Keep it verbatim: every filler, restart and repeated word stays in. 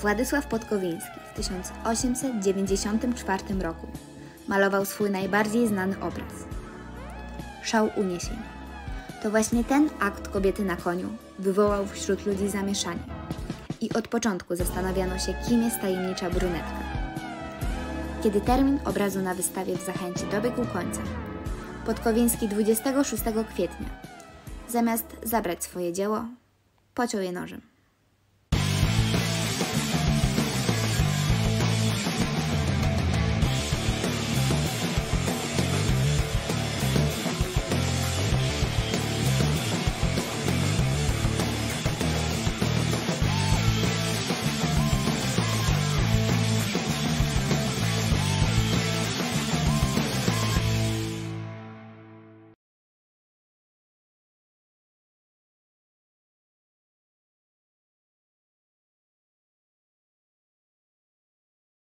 Władysław Podkowiński w tysiąc osiemset dziewięćdziesiątym czwartym roku malował swój najbardziej znany obraz – Szał uniesień. To właśnie ten akt kobiety na koniu wywołał wśród ludzi zamieszanie i od początku zastanawiano się, kim jest tajemnicza brunetka. Kiedy termin obrazu na wystawie w Zachęcie dobiegł końca, Podkowiński dwudziestego szóstego kwietnia, zamiast zabrać swoje dzieło, pociął je nożem.